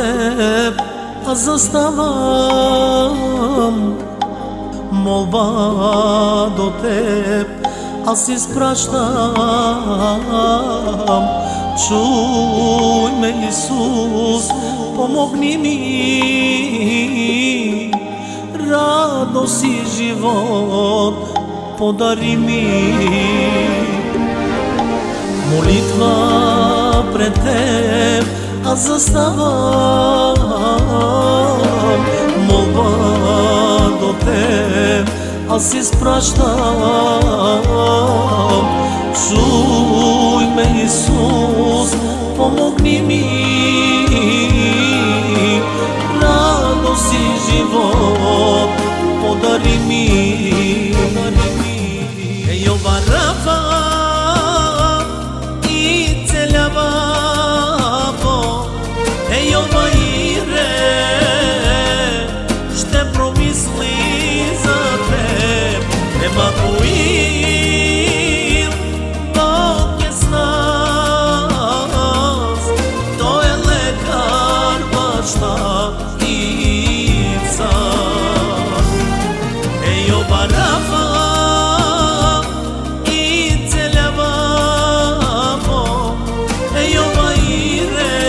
теб аз заставам, молба до теб аз изпращам. Чуй ме, Исус, помогни ми, радост и живот подари ми. Молитва пред теб аз заставам, молба до теб аз изпращам. Чуй ме, Исус, помогни ми, радост и живот подари ми. Ейова Рафа и целява Бог, Ейова Ире ще промисли за теб. Емануил, Бог е с нас, Той е лекар, баща и цар. Ейова Рафа и целява Бог, Ейова Ире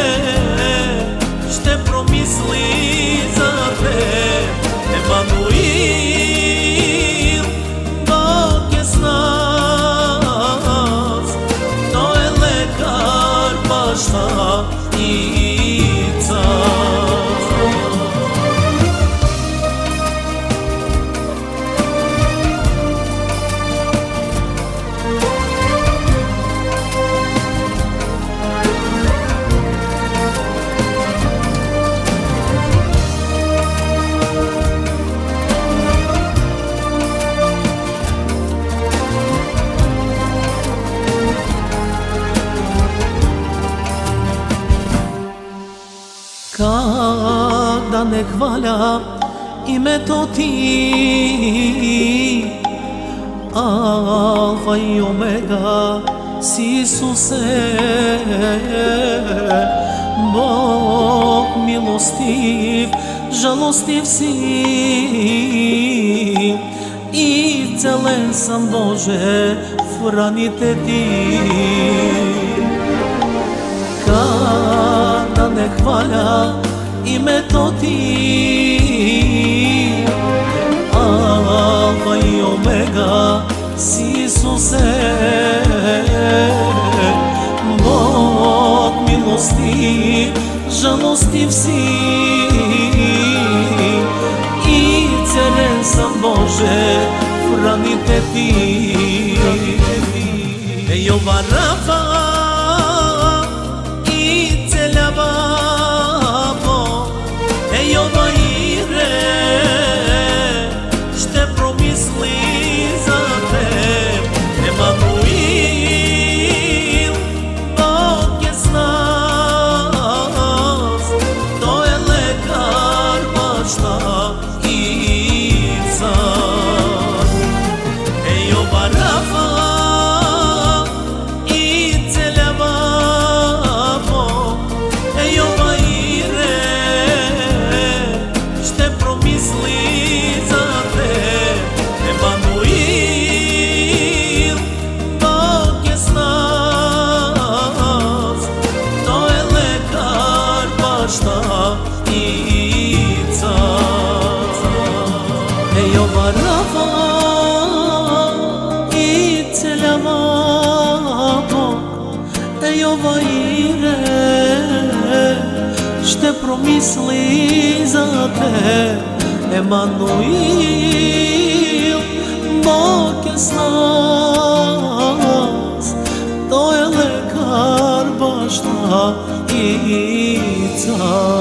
ще промисли за теб. Емануил, Бог е с нас, Той е лекар, баща и цар. Как да не хваля името ти, Алфа и Омега си, Исусе. Бог милостив, жалостив си и целен съм, Боже, в раните ти. Как да не хваля името ти, Алфа и Омега си, Исусе. Бог милостив, жалостив си и целен съм, Боже, в раните ти. Ейова Рафа и целява Бог, Ейова Ире ще промисли за теб. Емануил, Бог е с нас, Той е лекар, баща и цар. Ейова Рафа и целява Бог, Ейова Ире ще промисли за теб. Емануил, Бог е с нас, Той е лекар, баща и цар. Ейова Рафа и целява Бог, Ейова Ире ще промисли за теб. Емануил, Бог е с нас, Той е лекар, баща и цар.